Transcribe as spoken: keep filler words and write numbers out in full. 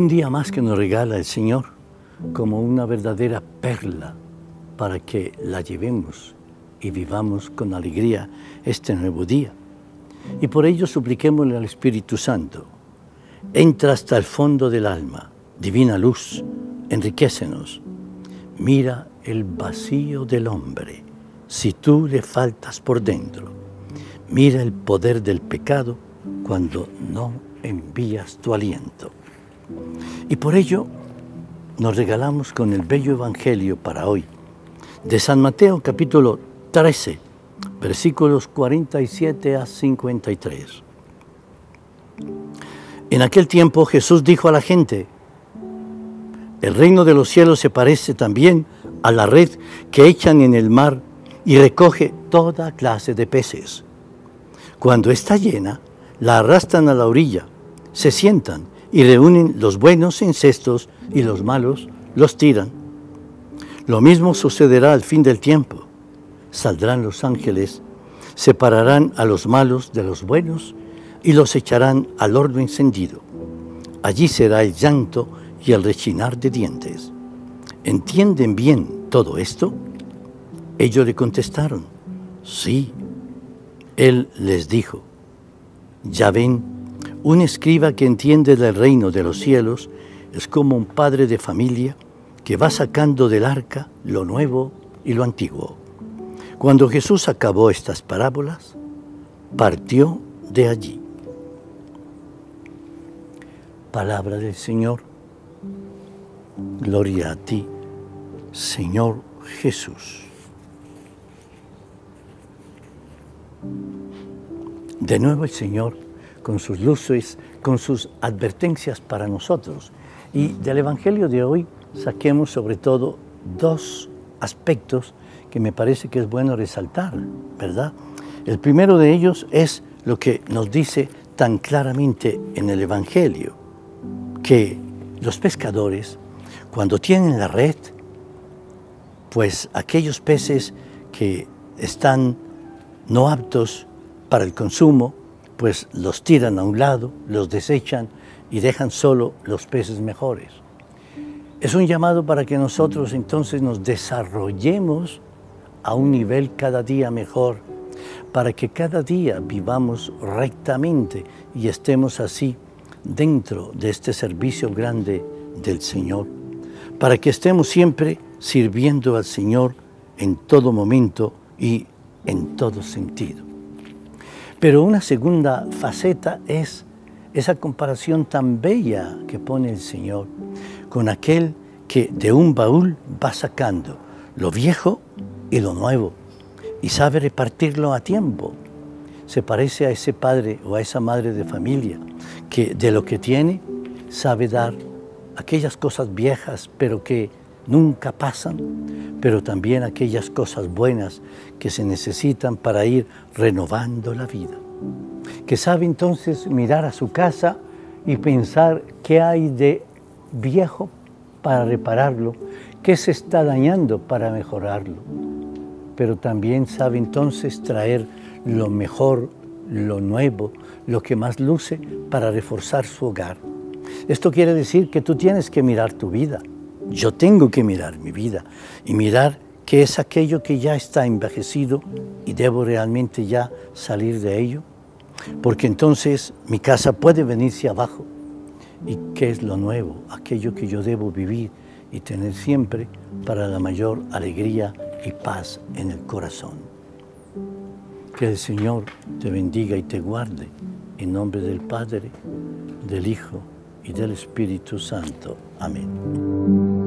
Un día más que nos regala el Señor como una verdadera perla para que la llevemos y vivamos con alegría este nuevo día. Y por ello supliquémosle al Espíritu Santo: entra hasta el fondo del alma, divina luz, enriquécenos. Mira el vacío del hombre, si tú le faltas por dentro. Mira el poder del pecado cuando no envías tu aliento. Y por ello nos regalamos con el bello Evangelio para hoy, de San Mateo capítulo trece, versículos cuarenta y siete a cincuenta y tres. En aquel tiempo Jesús dijo a la gente: el reino de los cielos se parece también a la red que echan en el mar y recoge toda clase de peces. Cuando está llena, la arrastran a la orilla, se sientan y reúnen los buenos en cestos y los malos los tiran. Lo mismo sucederá al fin del tiempo. Saldrán los ángeles, separarán a los malos de los buenos y los echarán al horno encendido. Allí será el llanto y el rechinar de dientes. ¿Entienden bien todo esto? Ellos le contestaron: sí. Él les dijo: ya ven, un escriba que entiende del reino de los cielos es como un padre de familia que va sacando del arca lo nuevo y lo antiguo. Cuando Jesús acabó estas parábolas, partió de allí. Palabra del Señor. Gloria a ti, Señor Jesús. De nuevo el Señor, con sus luces, con sus advertencias para nosotros. Y del Evangelio de hoy saquemos sobre todo dos aspectos que me parece que es bueno resaltar, ¿verdad? El primero de ellos es lo que nos dice tan claramente en el Evangelio, que los pescadores, cuando tienen la red, pues aquellos peces que están no aptos para el consumo, pues los tiran a un lado, los desechan y dejan solo los peces mejores. Es un llamado para que nosotros entonces nos desarrollemos a un nivel cada día mejor, para que cada día vivamos rectamente y estemos así dentro de este servicio grande del Señor, para que estemos siempre sirviendo al Señor en todo momento y en todo sentido. Pero una segunda faceta es esa comparación tan bella que pone el Señor con aquel que de un baúl va sacando lo viejo y lo nuevo y sabe repartirlo a tiempo. Se parece a ese padre o a esa madre de familia que de lo que tiene sabe dar aquellas cosas viejas pero que nunca pasan, pero también aquellas cosas buenas que se necesitan para ir renovando la vida. Que sabe entonces mirar a su casa y pensar qué hay de viejo para repararlo, qué se está dañando para mejorarlo. Pero también sabe entonces traer lo mejor, lo nuevo, lo que más luce para reforzar su hogar. Esto quiere decir que tú tienes que mirar tu vida. Yo tengo que mirar mi vida y mirar qué es aquello que ya está envejecido y debo realmente ya salir de ello, porque entonces mi casa puede venirse abajo. ¿Y qué es lo nuevo? Aquello que yo debo vivir y tener siempre para la mayor alegría y paz en el corazón. Que el Señor te bendiga y te guarde, en nombre del Padre, del Hijo y del Espíritu Santo. Amén.